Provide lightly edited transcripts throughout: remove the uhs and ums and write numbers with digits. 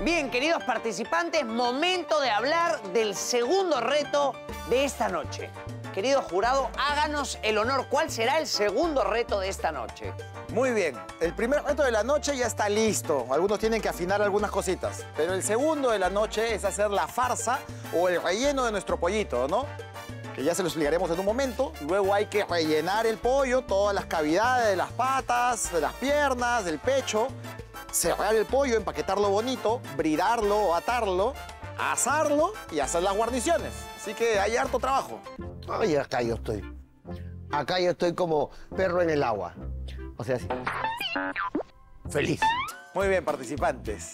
Bien, queridos participantes, momento de hablar del segundo reto de esta noche. Querido jurado, háganos el honor. ¿Cuál será el segundo reto de esta noche? Muy bien. El primer reto de la noche ya está listo. Algunos tienen que afinar algunas cositas. Pero el segundo de la noche es hacer la farsa o el relleno de nuestro pollito, ¿no? Que ya se lo explicaremos en un momento. Luego hay que rellenar el pollo, todas las cavidades de las patas, de las piernas, del pecho. Cerrar el pollo, empaquetarlo bonito, bridarlo o atarlo, asarlo y hacer las guarniciones. Así que hay harto trabajo. Ay, acá yo estoy. Acá yo estoy como perro en el agua. O sea, así. Feliz. Muy bien, participantes.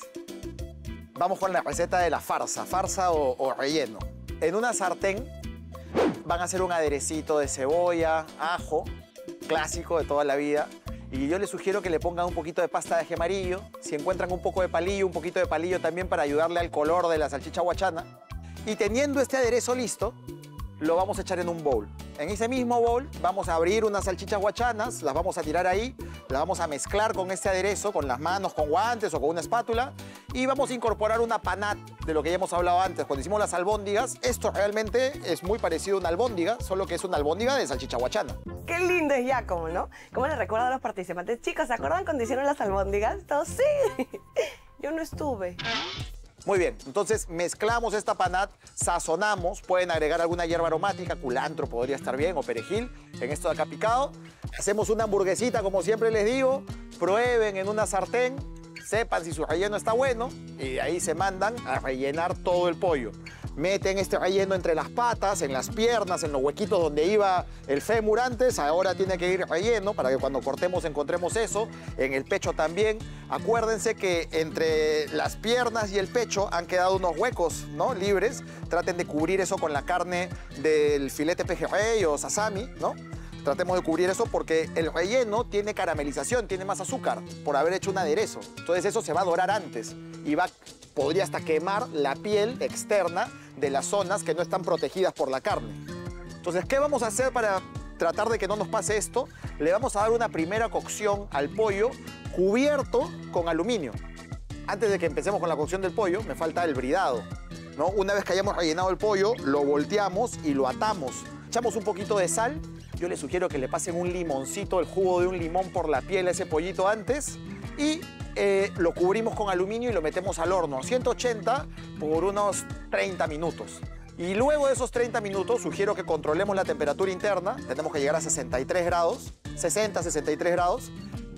Vamos con la receta de la farsa o relleno. En una sartén van a hacer un aderecito de cebolla, ajo, clásico de toda la vida. Y yo les sugiero que le pongan un poquito de pasta de ají amarillo. Si encuentran un poco de palillo, un poquito de palillo también para ayudarle al color de la salchicha huachana. Y teniendo este aderezo listo, lo vamos a echar en un bowl. En ese mismo bowl vamos a abrir unas salchichas huachanas, las vamos a tirar ahí, las vamos a mezclar con este aderezo, con las manos, con guantes o con una espátula. Y vamos a incorporar una panat de lo que ya hemos hablado antes. Cuando hicimos las albóndigas, esto realmente es muy parecido a una albóndiga, solo que es una albóndiga de salchicha huachana. Qué lindo es Giacomo, ¿no? ¿Cómo le recuerdo a los participantes? Chicos, ¿se acuerdan cuando hicieron las albóndigas? Todos, sí. Yo no estuve. Muy bien, entonces mezclamos esta panat, sazonamos, pueden agregar alguna hierba aromática, culantro podría estar bien, o perejil, en esto de acá picado. Hacemos una hamburguesita, como siempre les digo, prueben en una sartén, sepan si su relleno está bueno, y de ahí se mandan a rellenar todo el pollo. Meten este relleno entre las patas, en las piernas, en los huequitos donde iba el fémur antes. Ahora tiene que ir relleno para que cuando cortemos encontremos eso. En el pecho también. Acuérdense que entre las piernas y el pecho han quedado unos huecos, ¿no? Libres. Traten de cubrir eso con la carne del filete pejerrey o sasami, ¿no? Tratemos de cubrir eso porque el relleno tiene caramelización, tiene más azúcar por haber hecho un aderezo. Entonces eso se va a dorar antes y podría hasta quemar la piel externa de las zonas que no están protegidas por la carne. Entonces, ¿qué vamos a hacer para tratar de que no nos pase esto? Le vamos a dar una primera cocción al pollo cubierto con aluminio. Antes de que empecemos con la cocción del pollo, me falta el bridado, ¿no? Una vez que hayamos rellenado el pollo, lo volteamos y lo atamos. Echamos un poquito de sal. Yo les sugiero que le pasen un limoncito, el jugo de un limón por la piel a ese pollito antes. Y lo cubrimos con aluminio y lo metemos al horno a 180 por unos 30 minutos. Y luego de esos 30 minutos, sugiero que controlemos la temperatura interna. Tenemos que llegar a 63 grados, 60, 63 grados.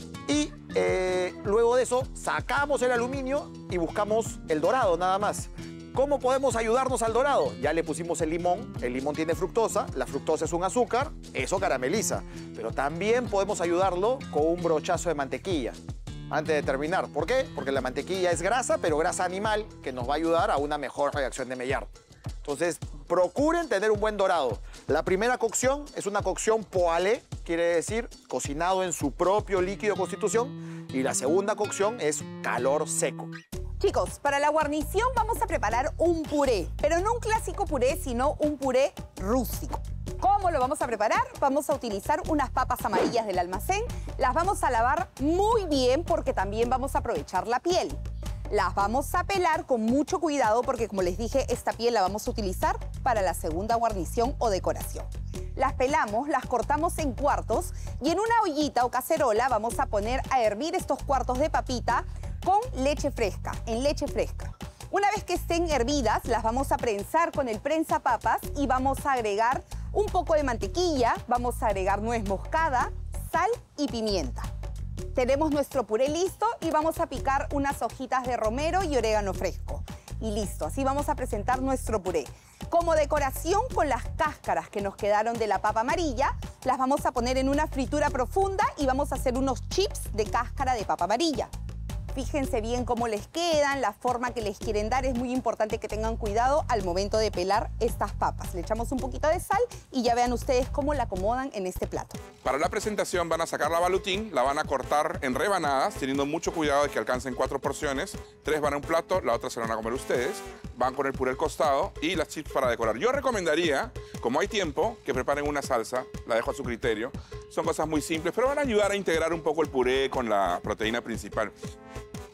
Y luego de eso, sacamos el aluminio y buscamos el dorado nada más. ¿Cómo podemos ayudarnos al dorado? Ya le pusimos el limón tiene fructosa, la fructosa es un azúcar, eso carameliza. Pero también podemos ayudarlo con un brochazo de mantequilla. Antes de terminar, ¿por qué? Porque la mantequilla es grasa, pero grasa animal, que nos va a ayudar a una mejor reacción de Maillard. Entonces, procuren tener un buen dorado. La primera cocción es una cocción poêlée, quiere decir cocinado en su propio líquido de constitución. Y la segunda cocción es calor seco. Chicos, para la guarnición vamos a preparar un puré, pero no un clásico puré, sino un puré rústico. ¿Cómo lo vamos a preparar? Vamos a utilizar unas papas amarillas del almacén. Las vamos a lavar muy bien porque también vamos a aprovechar la piel. Las vamos a pelar con mucho cuidado porque, como les dije, esta piel la vamos a utilizar para la segunda guarnición o decoración. Las pelamos, las cortamos en cuartos y en una ollita o cacerola vamos a poner a hervir estos cuartos de papita con leche fresca, en leche fresca. Una vez que estén hervidas, las vamos a prensar con el prensapapas y vamos a agregar un poco de mantequilla, vamos a agregar nuez moscada, sal y pimienta. Tenemos nuestro puré listo y vamos a picar unas hojitas de romero y orégano fresco. Y listo, así vamos a presentar nuestro puré. Como decoración, con las cáscaras que nos quedaron de la papa amarilla, las vamos a poner en una fritura profunda y vamos a hacer unos chips de cáscara de papa amarilla. Fíjense bien cómo les quedan, la forma que les quieren dar. Es muy importante que tengan cuidado al momento de pelar estas papas. Le echamos un poquito de sal y ya vean ustedes cómo la acomodan en este plato. Para la presentación van a sacar la balutín, la van a cortar en rebanadas, teniendo mucho cuidado de que alcancen 4 porciones. 3 van a un plato, la otra se la van a comer ustedes. Van con el puré al costado y las chips para decorar. Yo recomendaría, como hay tiempo, que preparen una salsa. La dejo a su criterio. Son cosas muy simples, pero van a ayudar a integrar un poco el puré con la proteína principal.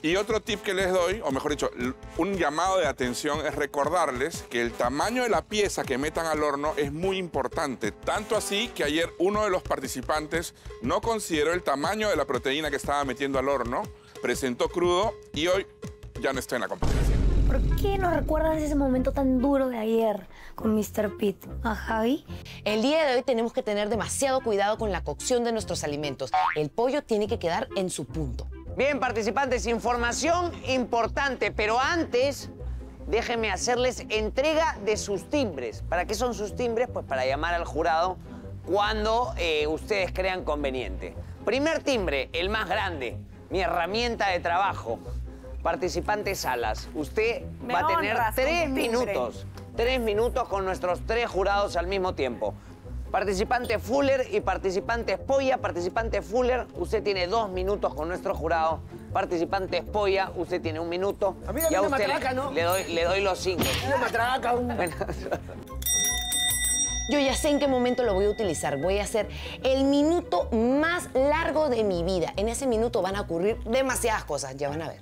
Y otro tip que les doy, o mejor dicho, un llamado de atención es recordarles que el tamaño de la pieza que metan al horno es muy importante. Tanto así que ayer uno de los participantes no consideró el tamaño de la proteína que estaba metiendo al horno, presentó crudo y hoy ya no está en la competencia. ¿Por qué nos recuerdas ese momento tan duro de ayer con Mr. Pete? ¿A Javi? El día de hoy tenemos que tener demasiado cuidado con la cocción de nuestros alimentos. El pollo tiene que quedar en su punto. Bien, participantes, información importante, pero antes déjenme hacerles entrega de sus timbres. ¿Para qué son sus timbres? Pues para llamar al jurado cuando ustedes crean conveniente. Primer timbre, el más grande, mi herramienta de trabajo. Participante Salas, usted va a tener 3 minutos. 3 minutos con nuestros 3 jurados al mismo tiempo. Participante Fuller y participante Polla. Participante Fuller, usted tiene 2 minutos con nuestro jurado. Participante Polla, usted tiene 1 minuto. A mí y a me usted matraca, ¿no? le doy los 5. Una matraca, Yo ya sé en qué momento lo voy a utilizar. Voy a hacer el minuto más largo de mi vida. En ese minuto van a ocurrir demasiadas cosas, ya van a ver.